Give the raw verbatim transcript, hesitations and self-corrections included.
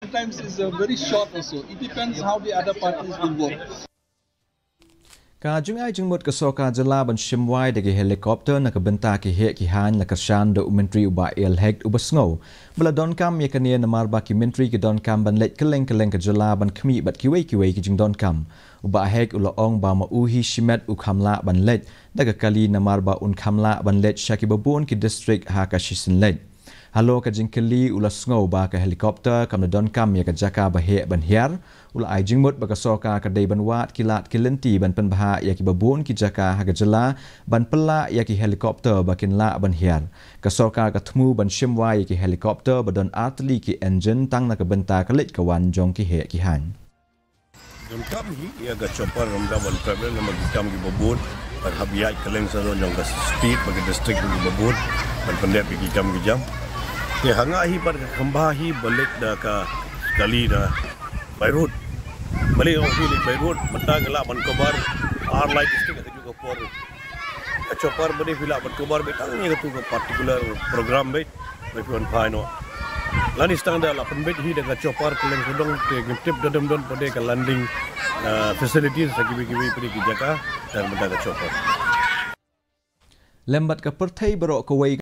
sometimes is uh, very short also. It depends how the other parties will work. Ka jung ai jung mut ka so ka jala ban Shim wai de helicopter na ka Bynta ki he ki Hain na Kyrshan do Myntri uba el hek uba sngo bala don kam ye kania na marba ki Myntri ki don kam ban let keleng keleng ka jala ban khmi bat ki wei ki wei ki jing don kam uba hek ula ong ba ma uhi shimet u khamla ban let daga kali na marba un khamla ban let shaki babun ki district ha ka shisin let halo ka jingkeli ula sngo ba ka helicopter kam na don kam ye ka jaka ba he ban hiar ula ai jingmut ba ka soka ka dei ban wat kilat kilenti ban pen baha ya ki babun ki jaka ha ka jala ban pela ya ki helicopter ba kin la ban hiar ka soka ka thmu ban Shim wa ya ki helicopter ba don artillery ki engine tang na ka Bynta ka lit ka wan jong ki he ki han don kam hi ya ga chopper ram da ban travel na mag kam ki babun ban habiyat kaleng sa don jong ka speed ba district ki babun ban pendek ki kam ki jam ke hanga hi par khamba hi balik da ka kali da Beirut balik orang pilih Beirut mentang gelap ban kabar ar light stick ke juga por chopper bani pila ban kabar betang ni tu ke particular program bet bepuan paino lani stang da la pen bet hi da chopper keleng sedong ke tip dadam don pade ke landing facilities sagi bigi bigi ki jaka dan benda ke chopper lembat ka perthai baro ko wei